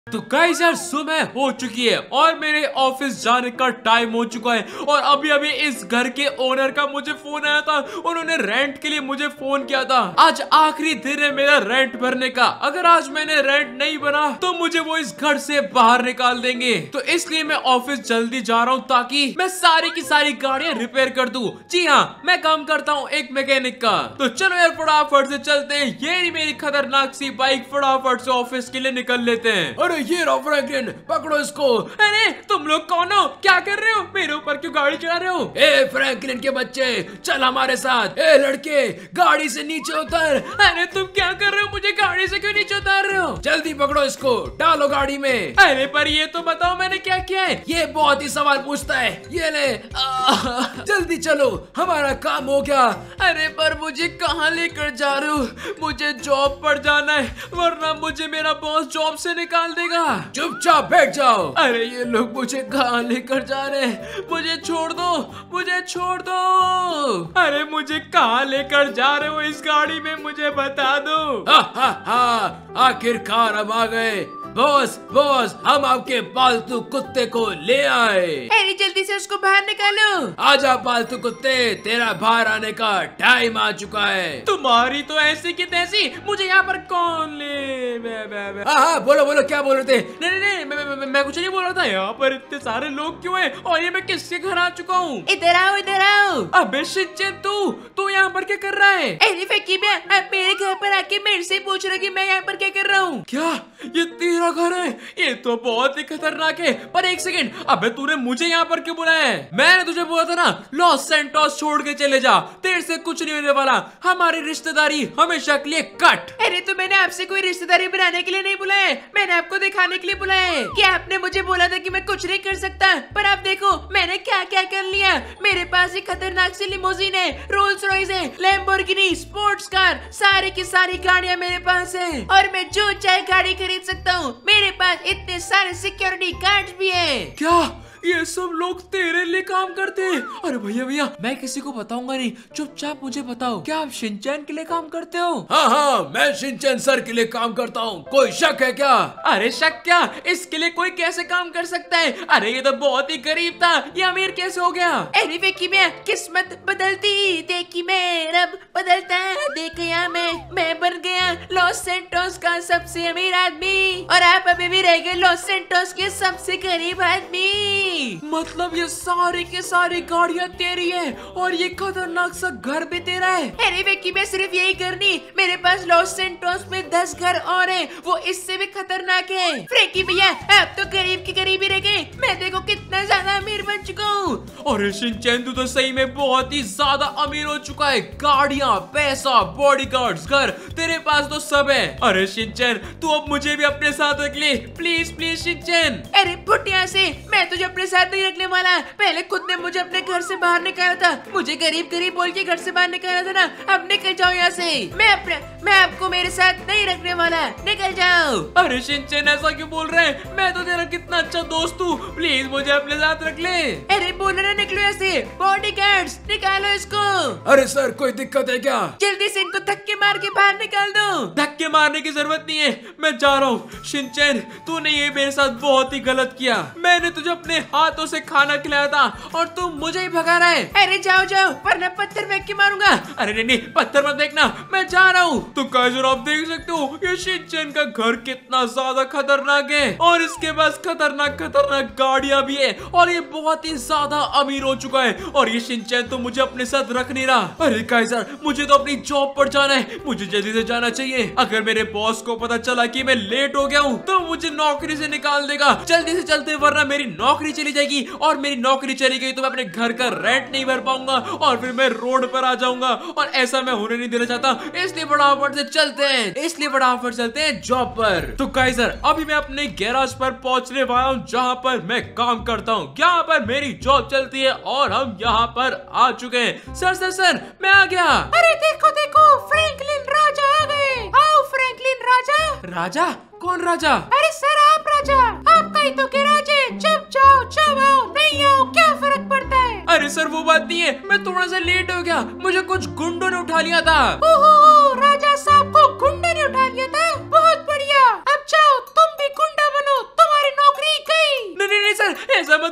तो गाइस यार सुबह हो चुकी है और मेरे ऑफिस जाने का टाइम हो चुका है और अभी अभी इस घर के ओनर का मुझे फोन आया था। उन्होंने रेंट के लिए मुझे फोन किया था। आज आखिरी दिन है मेरा रेंट भरने का। अगर आज मैंने रेंट नहीं भरा तो मुझे वो इस घर से बाहर निकाल देंगे। तो इसलिए मैं ऑफिस जल्दी जा रहा हूँ ताकि मैं सारी की सारी गाड़ियां रिपेयर कर दूं। जी हाँ, मैं काम करता हूँ एक मैकेनिक का। तो चलो यार फटाफट से चलते हैं। ये मेरी खतरनाक सी बाइक, फटाफट से ऑफिस के लिए निकल लेते हैं। अरे ये रहो फ्रैंकलिन, पकड़ो इसको। अरे तुम लोग कौन हो? क्या कर रहे हो? मेरे ऊपर क्यों गाड़ी चला रहे हो? ए फ्रैंकलिन के बच्चे, चल हमारे साथ। ए लड़के, गाड़ी से नीचे उतर। अरे तुम क्या कर रहे हो? मुझे गाड़ी से क्यों नीचे उतार रहे हो? जल्दी पकड़ो इसको, डालो गाड़ी में। अरे पर ये तो बताओ मैंने क्या किया है? ये बहुत ही सवाल पूछता है। ये ले। जल्दी चलो, हमारा काम हो गया। अरे पर मुझे कहाँ लेकर जा रहे हो? मुझे जॉब पर जाना है वरना मुझे मेरा बॉस जॉब से निकाल देगा। चुपचाप बैठ जाओ। अरे ये लोग मुझे कहाँ लेकर जा रहे हैं? मुझे छोड़ दो, मुझे छोड़ दो। अरे मुझे कहाँ लेकर जा रहे हो इस गाड़ी में? मुझे बता दो। आखिरकार हम आ गए। बॉस बॉस, हम आपके पालतू कुत्ते को ले आए। अरे जल्दी से उसको बाहर निकालो। आजा पालतू कुत्ते, तेरा बाहर आने का टाइम आ चुका है। तुम्हारी तो ऐसी की तैसी, मुझे यहाँ पर कौन ले? हाँ बोलो बोलो, क्या बोल रहे थे? नहीं नहीं नहीं, मैं कुछ नहीं बोल रहा था। यहाँ पर इतने सारे लोग क्यों हैं और ये मैं किसके घर आ चुका हूँ? इधर आओ, इधर आओ। अबे शिनचैन, तू यहाँ पर क्या कर रहा है? अरे फकीबिया, आप मेरे घर पर आके मेरे से पूछ रहे कि मैं यहाँ पर क्या कर रहा हूँ? क्या ये तेरा घर है? ये तो बहुत ही खतरनाक है। पर एक सेकंड, अबे तूने मुझे यहाँ पर क्यों बुलाया है? मैंने तुझे बोला था ना, लॉस सैंटोस छोड़ के चले जा, तेरे से कुछ नहीं होने वाला। हमारी रिश्तेदारी हमेशा के लिए कट। अरे तो मैंने आपसे कोई रिश्तेदारी बनाने के लिए नहीं बुलाया है, मैंने आपको दिखाने के लिए बुलाया है। क्या आपने मुझे बोला था कि मैं कुछ नहीं कर सकता, पर आप देखो मैंने क्या क्या कर लिया। मेरे पास एक खतरनाक सी लिमोजिन है, रोल्स रॉयस है, लैम्बोर्गिनी, स्पोर्ट्स कार, सारी की सारी गाड़ियाँ मेरे पास है और मैं जो चाहे गाड़ी खरीद सकता हूँ। मेरे पास इतने सारे सिक्योरिटी गार्ड्स भी हैं। क्या ये सब लोग तेरे लिए काम करते हैं? अरे भैया भैया, मैं किसी को बताऊंगा नहीं, चुपचाप मुझे बताओ, क्या आप शिनचैन के लिए काम करते हो? हाँ, मैं शिनचैन सर के लिए काम करता हूँ। कोई शक है क्या? अरे शक क्या, इसके लिए कोई कैसे काम कर सकता है? अरे ये तो बहुत ही गरीब था, ये अमीर कैसे हो गया? अरे फकीबिया, किस्मत बदलती देखी मैं, रब बदलता देखा मैं बन गया लॉस सैंटोस का सबसे अमीर आदमी और आप अभी भी रह गए लॉस सैंटोस के सबसे गरीब आदमी। मतलब ये सारी के सारी गाड़ियाँ तेरी है और ये खतरनाक सा घर भी तेरा है? अरे विक्की, मैं सिर्फ यही घर नहीं, मेरे पास लॉस सैंटोस में 10 घर और हैं, वो इससे भी खतरनाक है। फ्रैंकी भैया, आप तो गरीब की गरीबी रह गए, मैं देखो कितना ज्यादा अमीर बन चुका हूँ। अरे शिनचैन, तू तो सही में बहुत ही ज्यादा अमीर हो चुका है। गाड़ियाँ, पैसा, बॉडीगार्ड्स, घर, तेरे पास तो सब है। अरे शिनचैन, तू अब मुझे भी अपने साथ रख ले, प्लीज प्लीज शिनचैन। अरे पुटिया से, मैं तुझे अपने साथ नहीं रखने वाला। पहले खुद ने मुझे अपने घर से बाहर निकाला था, मुझे गरीब गरीब बोल के घर से बाहर निकाला था ना। अब निकल जाओ यहाँ से, मैं आपको मेरे साथ नहीं रखने वाला, निकल जाओ। अरे शिनचैन, ऐसा क्यों बोल रहे हैं? मैं तो तेरा कितना अच्छा दोस्त हूँ, प्लीज मुझे अपने साथ रख ले। अरे बोलो ना, निकलो यहाँ से। बॉडीगार्ड्स, निकालो इसको। अरे सर, कोई दिक्कत है क्या? जल्दी से इनको धक्के मार के बाहर निकाल दो। धक्के मारने की जरूरत नहीं है, मैं जा रहा हूँ। शिनचैन, तूने ये मेरे साथ बहुत ही गलत किया। मैंने तुझे अपने हाथों से खाना खिलाया था और तू मुझे ही भगा रहा है। अरे जाओ जाओ, वरना पत्थर फेंक के मारूंगा। अरे नहीं नहीं, पत्थर मत देखना, मैं जा रहा हूँ। तो काइजर, आप देख सकते हो ये शिनचैन का घर कितना ज्यादा खतरनाक है और इसके पास खतरनाक खतरनाक गाड़ियाँ भी है और ये बहुत ही ज्यादा अमीर हो चुका है और ये शिनचैन तो मुझे अपने साथ रख नहीं रहा। अरे काइजर, मुझे तो अपनी जॉब पर जाना है, मुझे जल्दी से जाना चाहिए। अगर मेरे बॉस को पता चला कि मैं लेट हो गया हूँ तो मुझे नौकरी से निकाल देगा। जल्दी से चलते, वरना मेरी नौकरी चली जाएगी और मेरी नौकरी चली गई तो मैं अपने घर का रेंट नहीं भर पाऊंगा और फिर मैं रोड पर आ जाऊंगा और ऐसा मैं होने नहीं देना चाहता। इसलिए फटाफट से चलते हैं जॉब पर। तो काइजर, अभी मैं अपने गैराज पर पहुंचने वाला हूँ जहाँ पर मैं काम करता हूँ, यहाँ पर मेरी जॉब चलती है और हम यहाँ पर आ चुके हैं। सर, मैं आ गया। अरे देखो देखो, फ्रैंकलिन राजा आ गए। आओ फ्रैंकलिन राजा। राजा? कौन राजा? अरे सर, आप राजा, आपका ही तो गैराज है। जब जाओ जब आओ, नहीं आओ, क्या फर्क पड़ता है? अरे सर, वो बात नहीं है, मैं थोड़ा सा लेट हो गया, मुझे कुछ गुंडों ने उठा लिया था। ओहो, राजा साहब को गुंडे ने उठा लिया था? बहुत बढ़िया, अब जाओ तुम भी गुंडा बनो,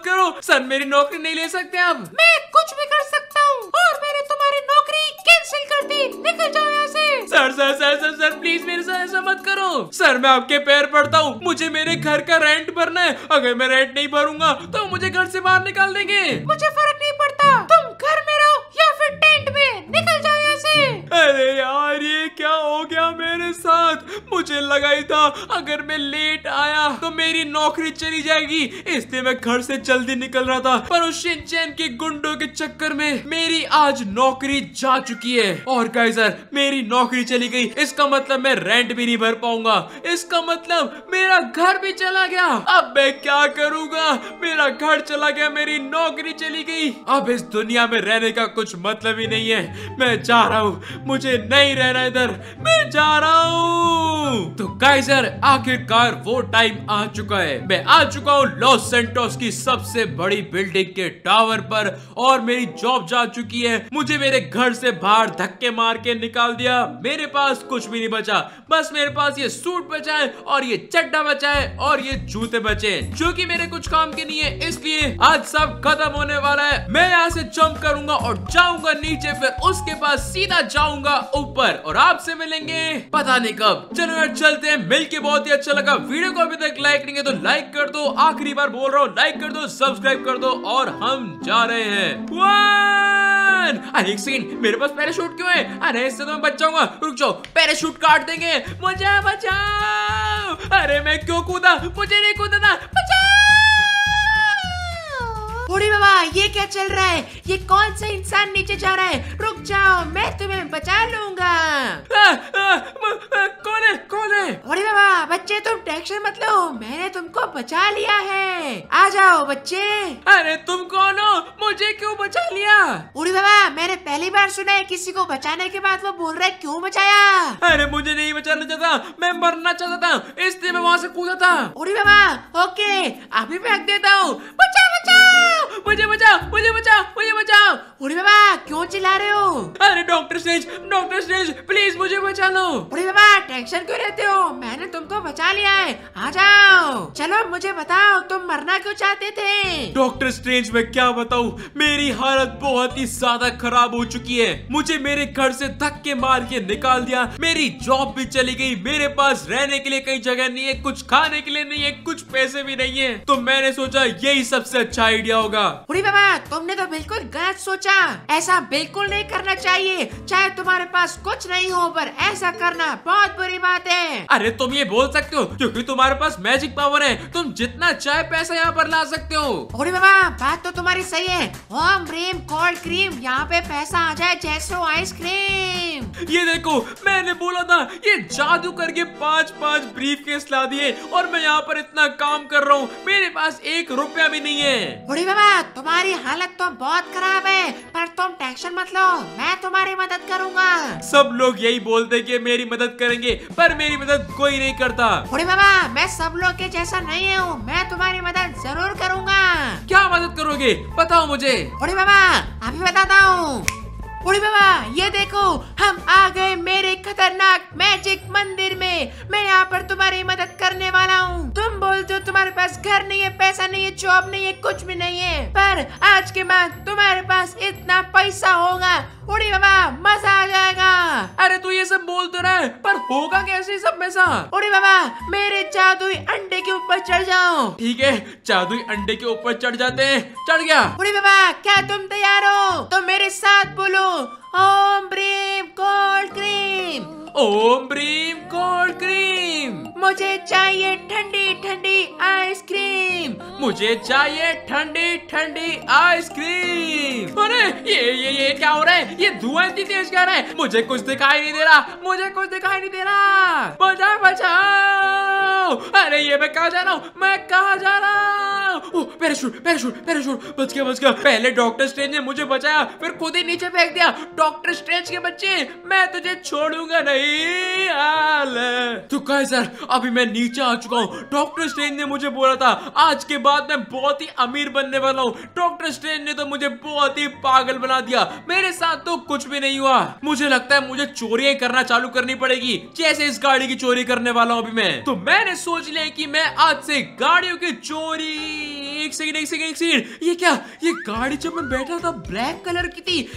करो सर, मेरी नौकरी नहीं ले सकते आप। मैं कुछ भी कर सकता हूँ और मैंने तुम्हारी नौकरी कैंसिल कर दी। निकल जाओ यहाँ से। Sir sir sir sir sir please मेरे साथ ऐसा मत करो सर, मैं आपके पैर पड़ता हूँ, मुझे मेरे घर का रेंट भरना है। अगर मैं रेंट नहीं भरूंगा तो मुझे घर से बाहर निकाल देंगे। मुझे फर्क नहीं पड़ता, तुम घर में रहो या फिर टेंट में। निकल जाओ यहाँ से। अरे यार ये क्या हो गया मेरे साथ, मुझे लगा ही था अगर मैं लेट आया तो मेरी नौकरी चली जाएगी, इसलिए मैं घर से जल्दी निकल रहा था। पर उस शिनचैन के गुंडों के चक्कर में मेरी आज नौकरी जा चुकी है। और गाइस सर, मेरी नौकरी चली गई, इसका मतलब मैं रेंट भी नहीं भर पाऊंगा, इसका मतलब मेरा घर भी चला गया। अब मैं क्या करूंगा, मेरा घर चला गया, मेरी नौकरी चली गई। अब इस दुनिया में रहने का कुछ मतलब ही नहीं है। मैं जा रहा हूँ, मुझे नहीं रहना इधर, मैं जा रहा हूँ। तो गाइस यार, आखिरकार वो टाइम आ चुका है। मैं आ चुका हूँ लॉस सैंटोस की सबसे बड़ी बिल्डिंग के टावर पर और मेरी जॉब जा चुकी है। मुझे मेरे घर से बाहर धक्के मार के निकाल दिया। मेरे पास कुछ भी नहीं बचा, बस मेरे पास ये सूट बचा है और ये चड्डा बचा है और ये जूते बचे हैं, जो कि मेरे कुछ काम के नहीं है। इसलिए आज सब खत्म होने वाला है। मैं यहाँ से जंप करूंगा और जाऊंगा नीचे, फिर उसके बाद सीधा जाऊंगा ऊपर और आपसे मिलेंगे पता नहीं कब। चलो यार चलते हैं, मिलके बहुत ही अच्छा लगा। वीडियो को अभी तक लाइक नहीं किया तो लाइक कर दो, आखिरी बार बोल रहा हूँ, लाइक कर दो, सब्सक्राइब कर दो और हम जा रहे हैं। अरे एक सेकंड, मेरे पास पैराशूट क्यों है? अरे इससे तो मैं बच जाऊंगा। रुक जाओ, पैराशूट काट देंगे। मुझे बचाओ। अरे मैं क्यों कूदा, मुझे नहीं कूदा था, बचाओ। बूढ़ी बाबा, ये क्या चल रहा है? ये कौन सा इंसान नीचे जा रहा है? रुक जाओ, मैं तुम्हें बचा लूंगा। कौन है, कौन है? बूढ़ी बाबा, बच्चे तुम टेंशन मत लो, मैंने तुमको बचा लिया है। आ जाओ बच्चे। अरे तुम कौन हो, मुझे क्यों बचा लिया? बूढ़ी बाबा, मैंने पहली बार सुना है किसी को बचाने के बाद वो बोल रहा है क्यों बचाया। अरे मुझे नहीं बचाना चाहता, मैं मरना चाहता था, इसलिए मैं वहाँ से कूदा था। बूढ़ी बाबा, ओके, अभी फेंक देता हूँ। बचाओ बचाओ, मुझे बचाओ, मुझे बचाओ, मुझे बचाओ। बूढ़ी बाबा, क्यों चिल्ला रहे हो? अरे Doctor Strange, Doctor Strange, please मुझे बचा लो। बूढ़ी बाबा, टेंशन क्यों रहते हो? मैंने तुमको बचा लिया है, आ जाओ। चलो मुझे बताओ, तुम मरना क्यों चाहते थे? डॉक्टर स्ट्रेंज, मैं क्या बताऊं, मेरी हालत बहुत ही ज्यादा खराब हो चुकी है। मुझे मेरे घर से धक्के मार के निकाल दिया, मेरी जॉब भी चली गई, मेरे पास रहने के लिए कहीं जगह नहीं है, कुछ खाने के लिए नहीं है, कुछ पैसे भी नहीं है। तो मैंने सोचा यही सबसे अच्छा आइडिया होगा। बूढ़ी बाबा, तुमने तो बिल्कुल गलत सोचा, ऐसा बिल्कुल नहीं करना चाहिए। चाहे तुम्हारे पास कुछ नहीं हो, पर ऐसा करना बहुत बुरी बात है। अरे तुम ये बोल सकते हो क्योंकि तुम्हारे पास मैजिक पावर है, तुम जितना चाहे पैसा यहाँ पर ला सकते हो। बूढ़ी बाबा, बात तो तुम्हारी सही है। ओम ब्रीम कोल्ड क्रीम, यहाँ पे पैसा आ जाए जैसे आइसक्रीम। ये देखो, मैंने बोला था ये जादू करके 5-5 ब्रीफकेस ला दिए और मैं यहाँ पर इतना काम कर रहा हूँ, मेरे पास 1 रुपया भी नहीं है। बूढ़ी बाबा, तुम्हारी हालत तो बहुत खराब है, पर तुम टेंशन मत लो, मैं तुम्हारी मदद करूँगा। सब लोग यही बोलते कि मेरी मदद करेंगे, पर मेरी मदद कोई नहीं करता। बूढ़ी बाबा, मैं सब लोग के जैसा नहीं हूँ, मैं तुम्हारी मदद जरूर करूँगा। क्या मदद करोगे, बताओ मुझे। बूढ़ी बाबा, अभी बताता हूँ। बूढ़ी बाबा, ये देखो, हम आ गए मेरे खतरनाक मैजिक मंदिर में। मैं यहाँ पर तुम्हारी मदद करने वाला हूँ। तुम बोलते हो तुम्हारे पास घर नहीं है, पैसा नहीं है, जॉब नहीं है, कुछ भी नहीं है, पर आज के बाद तुम्हारे पास इतना पैसा होगा, बूढ़ी बाबा, मजा आ जाएगा। अरे तू ये सब बोल तो रहा है, पर होगा कैसे सब पैसा? बूढ़ी बाबा, मेरे जादुई अंडे के ऊपर चढ़ जाओ। ठीक है, जादुई अंडे के ऊपर चढ़ जाते हैं। चढ़ गया। बूढ़ी बाबा, क्या तुम तैयार हो? तो मेरे साथ बोलो, ओम ब्रीम कोल्ड क्रीम। ओम ब्रीम कोल्ड क्रीम। मुझे चाहिए ठंडी ठंडी आइसक्रीम। मुझे चाहिए ठंडी ठंडी आइसक्रीम। अरे ये क्या हो रहा है? ये धुआं इतनी तेज क्या रहा है? मुझे कुछ दिखाई नहीं दे रहा, मुझे कुछ दिखाई नहीं दे रहा। बचाओ बचाओ। अरे ये मैं कहाँ जा रहा हूँ, मैं कहाँ जा रहा हूँ? पैराशूट पैराशूट पैराशूट, बच गया बच गया। पहले डॉक्टर स्ट्रेंज ने मुझे बचाया, फिर खुद ही नीचे फेंक दिया। डॉक्टर स्ट्रेंज के बच्चे, मैं तुझे छोड़ूंगा नहीं। तो गाइस सर, अभी मैं नीचे आ चुका हूँ। डॉक्टर स्ट्रेंज ने मुझे बोला था आज के बाद मैं बहुत ही अमीर बनने वाला हूँ। डॉक्टर स्ट्रेंज ने तो मुझे बहुत ही पागल बना दिया, मेरे साथ तो कुछ भी नहीं हुआ। मुझे लगता है मुझे चोरियां करना चालू करनी पड़ेगी, जैसे इस गाड़ी की चोरी करने वाला हूँ अभी मैं। तो मैंने सोच लिया कि मैं आज से गाड़ियों की चोरी एक सेकंड, ये क्या? ये गाड़ी जब मैं बैठा था ब्लैक कलर की थी,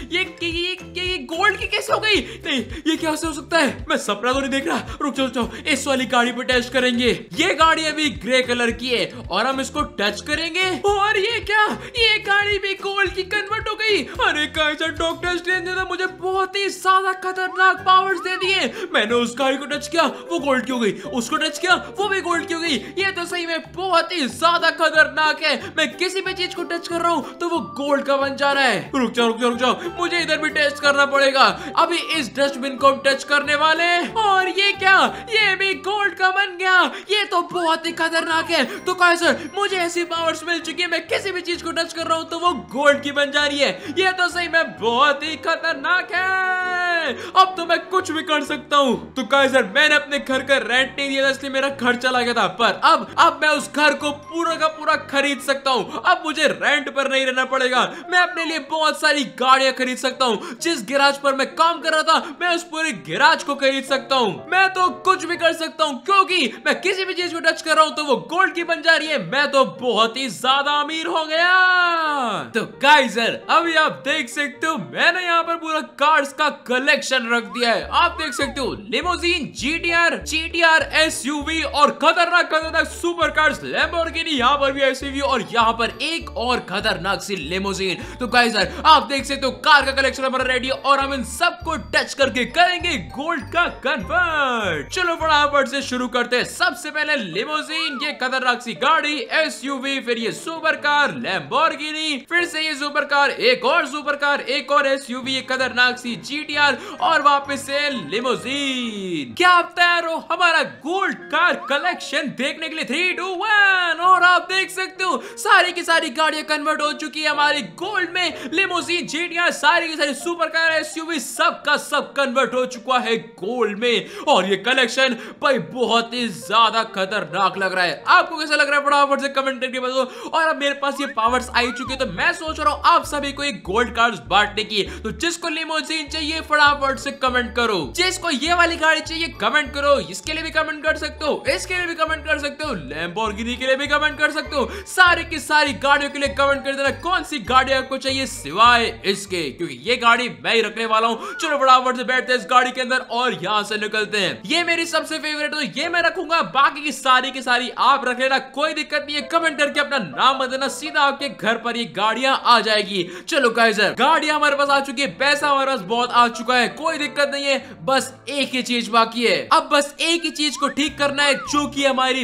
ये गोल्ड की कैसे हो गई? नहीं, ये कैसे हो सकता है? मैं सपना तो नहीं देख रहा। रुक जाओ, इस वाली गाड़ी पे टेस्ट करेंगे। ये गाड़ी अभी ग्रे कलर की है और हम इसको टच करेंगे और ये क्या? ये गाड़ी भी गोल्ड की कन्वर्ट हो गई। अरे कैसा डॉक्टर स्ट्रेंज ने मुझे बहुत ही ज्यादा खतरनाक पावर्स दे दिए। मैंने उस गाड़ी को टच किया, वो गोल्ड की हो गई। उसको टच किया, वो भी गोल्ड की हो गई। ये तो सही में बहुत ही ज्यादा खतरनाक है। मैं किसी भी चीज को टच कर रहा हूँ तो वो गोल्ड का बन जा रहा है। रुक जाओ, मुझे इधर भी टेस्ट करना पड़ेगा। अभी इस डस्टबिन को टच करने वाले और ये क्या? ये भी गोल्ड का बन गया। ये तो बहुत ही खतरनाक है। तो कैसे मुझे ऐसी पावर्स मिल चुकी है, मैं किसी भी चीज को टच कर रहा हूँ तो वो गोल्ड की बन जा रही है। ये तो सही में बहुत ही खतरनाक है। अब तो मैं कुछ भी कर सकता हूँ। तो कैसे मैंने अपने घर का रेंट नहीं दिया था, इसलिए मेरा घर चला गया था, पर अब मैं उस घर को पूरा का पूरा खरीद सकता हूँ। अब मुझे रेंट पर नहीं रहना पड़ेगा। मैं अपने लिए बहुत सारी गाड़ियां खरीद सकता हूँ। जिस गैराज पर मैं काम कर रहा था, मैं उस पूरे गैराज को खरीद सकता हूँ। मैं तो कुछ भी कर सकता हूँ क्योंकि मैं किसी भी चीज को टच कर रहा हूँ तो वो गोल्ड की बन जा रही है। मैं तो बहुत ही ज्यादा अमीर हो गया। तो गाइस अभी आप देख सकते हो मैंने यहाँ पर पूरा कार्स का कलेक्शन रख दिया है। आप देख सकते हो लिमोजीन, जीटीआर, एसयूवी और खतरनाक सुपर कार्स, लैम्बोर्गिनी, यहाँ पर भी एसयूवी और यहाँ पर एक और खतरनाक सी लिमोजीन। तो गाइस आप देख सकते हो कार का कलेक्शन हमारा रेडी है और हम इन सबको टच करके करेंगे गोल्ड का कन्वर्ट। चलो फटाफट से शुरू करते हैं। सबसे पहले लिमोजीन, ये खतरनाक सी गाड़ी, एसयूवी, फिर ये सुपर कार लैम्बोर्गिनी, फिर से ये सुपर कार, एक और सुपर कार, एक और एसयूवी, ये खतरनाक सी जीटीआर और वापस से लिमोजीन। क्या आप तैयार हो हमारा गोल्ड कार कलेक्शन देखने के लिए? 3, 2, 1 और आप देख सकते हो सारी की सारी गाड़ियां कन्वर्ट हो चुकी है हमारी गोल्ड में। लिमोजीन, जीटीआर, सारी की सारी सुपर कार, एसयूवी सब का सब कन्वर्ट हो चुका है गोल्ड में। और ये कलेक्शन भाई बहुत ही ज्यादा खतरनाक लग रहा है। आपको कैसा लग रहा है फटाफट से कमेंट करके बताओ। और अब मेरे पास ये पावर्स आई चुकी है तो मैं सोच रहा हूँ आप सभी को एक गोल्ड कार्ड्स बांटने की। तो जिसको लिमोजीन चाहिए फटाफट से कमेंट करो, जिसको ये वाली गाड़ी चाहिए कमेंट करो, इसके लिए भी कमेंट कर सकते हो, इसके लिए भी कमेंट कर सकते हो, लैम्बोर्गिनी के लिए भी कमेंट कर सकते हो। सारी की सारी गाड़ियों के लिए कमेंट कर देना कौन सी गाड़ी आपको चाहिए सिवाय इसके, क्योंकि ये गाड़ी मैं ही रखने वाला हूँ। चलो फटाफट से बैठते हैं इस गाड़ी के अंदर और यहाँ से निकलते हैं। ये मेरी सबसे फेवरेट तो ये मैं रखूंगा, बाकी की सारी आप रख लेना, कोई दिक्कत नहीं है। कमेंट करके अपना नाम बता देना, सीधा आपके घर पर ये गाड़ियां आ जाएगी। चलो गाइस गाड़ियां हमारे पास आ चुकी है, पैसा हमारे पास बहुत आ चुका है, कोई दिक्कत नहीं है। बस एक ही चीज बाकी है, अब बस एक ही चीज को ठीक करना है जो कि हमारी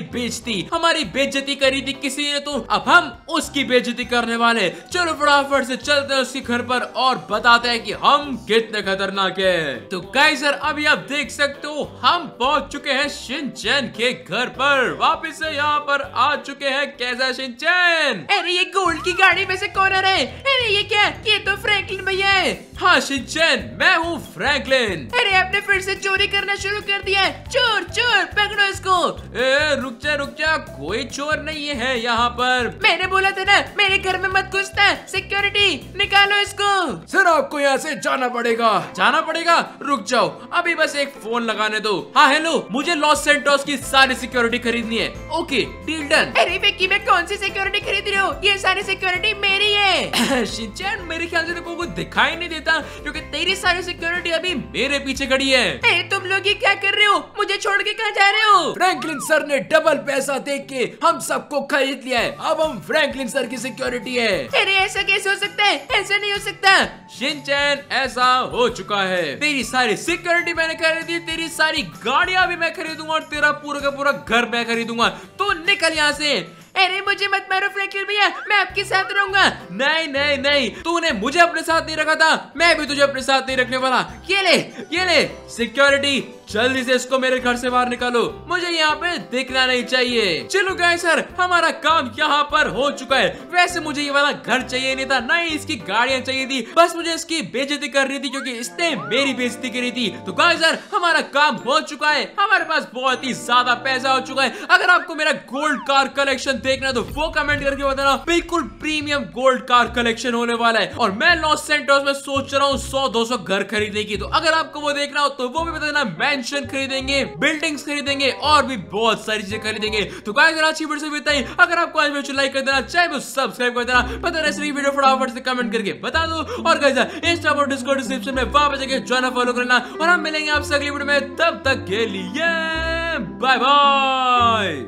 बेइज्जती करी थी किसी ने, तो अब हम उसकी बेइज्जती करने वाले। चलो फटाफट से चलते हैं उसके घर पर और बताते हैं कि हम कितने खतरनाक है। तो गाइस अभी आप देख सकते हो हम पहुंच चुके हैं शिनचैन के घर पर। वापस से यहाँ पर आ चुके हैं। कैसा शिनचैन? अरे ये गोल्ड की गाड़ी में से कौन आ रहा है? अरे ये क्या? ये तो फ्रैंकलिन भैया है। हाँ शिनचैन, मैं हूँ फ्रैंकलिन। अरे आपने फिर से चोरी करना शुरू कर दिया है। चोर पकड़ो इसको। रुक जा, कोई चोर नहीं है यहाँ पर। मैंने बोला था ना मेरे घर में मत घुसना। सिक्योरिटी निकालो इसको। सर आपको यहाँ से जाना पड़ेगा। रुक जाओ, अभी बस एक फोन लगाने दो। हाँ हेलो, मुझे लॉस सेंटोस की सारी सिक्योरिटी खरीदनी है। Okay deal done. अरे विक्की मैं कौन सी सिक्योरिटी खरीद रही हूँ? ये सारी सिक्योरिटी मेरी है। शिनचैन मेरे ख्याल से तेरे को दिखाई नहीं देता क्योंकि तेरी सारी सिक्योरिटी अभी मेरे पीछे खड़ी है। अरे तुम लोग ये क्या कर रहे हो? मुझे छोड़ के कहाँ जा रहे हो? फ्रैंकलिन सर ने डबल पैसा दे के हम सबको खरीद लिया है। अब हम फ्रैंकलिन सर की सिक्योरिटी है। अरे ऐसा कैसे हो सकता है? ऐसा नहीं हो सकता। शिनचैन ऐसा हो चुका है। तेरी सारी सिक्योरिटी मैंने खरीदी, तेरी सारी गाड़ियां भी मैं खरीदूंगा और तेरा पूरा का पूरा घर मैं खरीदूंगा। तू निकल यहाँ से। अरे मुझे मत मारो फ्रैंकलिन भैया, मैं आपके साथ रहूंगा। नहीं, तूने मुझे अपने साथ नहीं रखा था, मैं भी तुझे अपने साथ नहीं रखने वाला। ये ले सिक्योरिटी, जल्दी से इसको मेरे घर से बाहर निकालो, मुझे यहाँ पे दिखना नहीं चाहिए। चलो गाइस सर, हमारा काम यहाँ पर हो चुका है। वैसे मुझे ये वाला घर चाहिए नहीं था, ना ही इसकी गाड़ियां चाहिए थी, बस मुझे इसकी बेइज्जती करनी थी क्योंकि इसने मेरी बेइज्जती करी थी। तो गाइस सर, हमारा काम हो चुका है, हमारे पास बहुत ही ज्यादा पैसा हो चुका है। अगर आपको मेरा गोल्ड कार कलेक्शन देखना तो वो कमेंट करके बताना। बिल्कुल प्रीमियम गोल्ड कार कलेक्शन होने वाला है और मैं लॉस सेंटोस में सोच रहा हूँ 100-200 घर खरीदने की। तो अगर आपको वो देखना हो तो वो भी बता देना, मैं मैंशन खरीदेंगे, बिल्डिंग्स खरीदेंगे और भी बहुत सारी चीजें खरीदेंगे। तो गाइस आज की वीडियो से इतना ही। अगर आपको आज वीडियो लाइक कर देना, चैनल को सब्सक्राइब कर देना, पता नहीं वीडियो फटाफट से कमेंट करके बता दो। और गाइस इंस्टा और डिस्कॉर्ड डिस्क्रिप्शन में वहां पर जाके ज्वाइन फॉलो करना। और हम मिलेंगे आपसे अगली वीडियो में, तब तक के लिए बाय बाय।